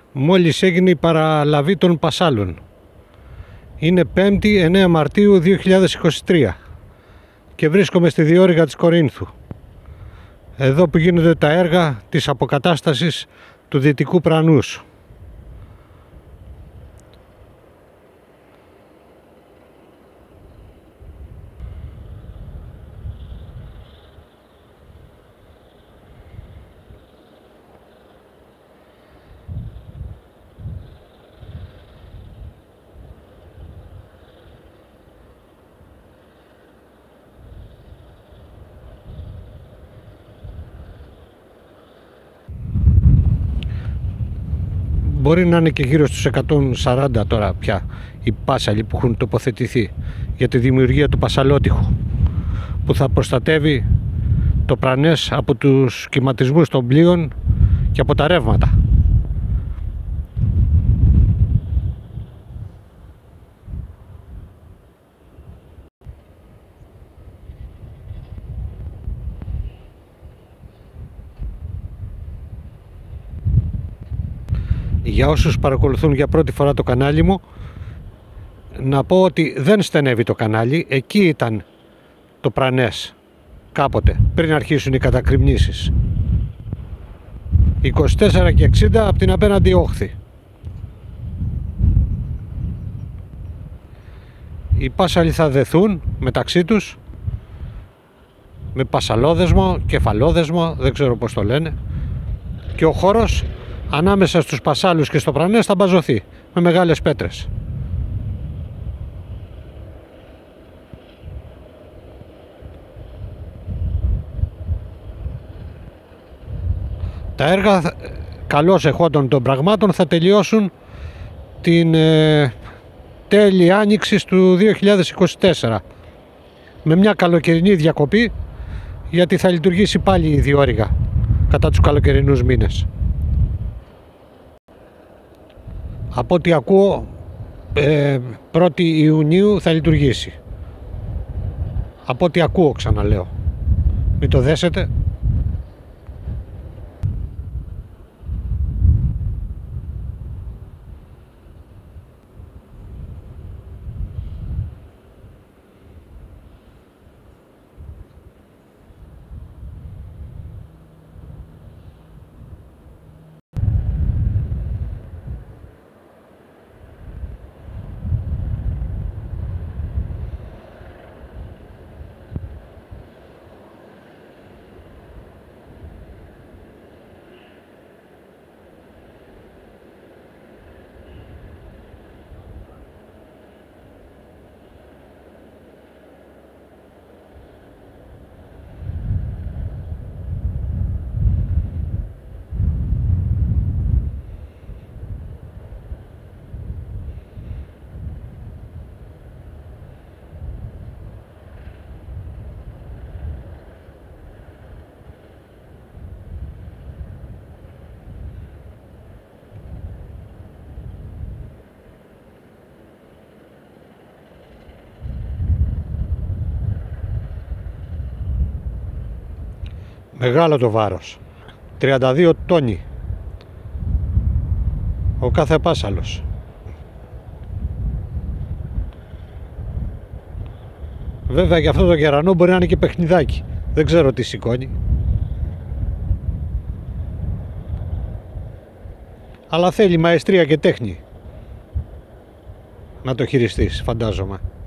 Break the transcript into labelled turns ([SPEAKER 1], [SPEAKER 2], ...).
[SPEAKER 1] Μόλις έγινε η παραλαβή των Πασάλων. Είναι 5η 9 Μαρτίου 2023 και βρίσκομαι στη διόρυγα της Κορίνθου. Εδώ που γίνονται τα έργα της αποκατάστασης του Δυτικού Πρανούς. Μπορεί να είναι και γύρω στους 140 τώρα πια οι πάσαλοι που έχουν τοποθετηθεί για τη δημιουργία του πασαλότυχου που θα προστατεύει το Πρανές από τους κυματισμούς των πλοίων και από τα ρεύματα. Για όσους παρακολουθούν για πρώτη φορά το κανάλι μου, να πω ότι δεν στενεύει το κανάλι. Εκεί ήταν το Πρανές κάποτε, πριν αρχίσουν οι κατακρημνήσεις. 24 και 60 από την απέναντι όχθη. Οι πάσαλοι θα δεθούν μεταξύ τους με πασαλόδεσμο, κεφαλόδεσμο, δεν ξέρω πώς το λένε, και ο χώρος ανάμεσα στους πασάλους και στο Πρανές θα μπαζωθεί με μεγάλες πέτρες. Τα έργα καλώς εχόντων των πραγμάτων θα τελειώσουν την τέλη άνοιξης του 2024 με μια καλοκαιρινή διακοπή, γιατί θα λειτουργήσει πάλι η διόρυγα κατά τους καλοκαιρινούς μήνες. Από ό,τι ακούω 1η Ιουνίου θα λειτουργήσει. Από ό,τι ακούω, ξαναλέω, μην το δέσετε. Μεγάλο το βάρος, 32 τόνοι ο κάθε πάσαλος. Βέβαια για αυτό το κερανό μπορεί να είναι και παιχνιδάκι, δεν ξέρω τι σηκώνει, αλλά θέλει μαεστρία και τέχνη να το χειριστείς, φαντάζομαι.